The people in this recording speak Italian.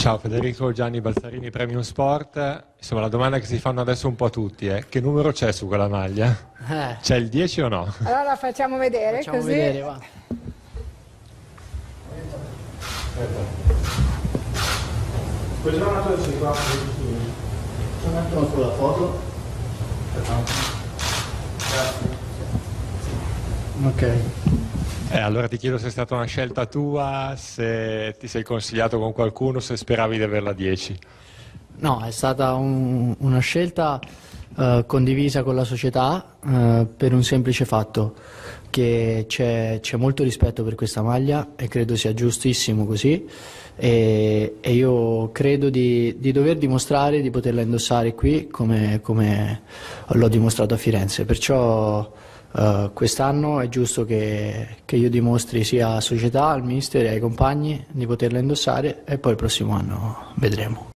Ciao Federico, Gianni Balzarini, Premium Sport. Insomma, la domanda che si fanno adesso un po' tutti è: che numero c'è su quella maglia? C'è il 10 o no? Allora la facciamo vedere, Facciamo così. vedere, va. Quel giorno ci qua. Un attimo sulla foto. Ok. Allora ti chiedo se è stata una scelta tua, se ti sei consigliato con qualcuno, se speravi di averla 10. No, è stata una scelta condivisa con la società per un semplice fatto, che c'è molto rispetto per questa maglia e credo sia giustissimo così, e io credo di dover dimostrare di poterla indossare qui come l'ho dimostrato a Firenze, perciò quest'anno è giusto che io dimostri sia alla società, al mister e ai compagni di poterla indossare, e poi il prossimo anno vedremo.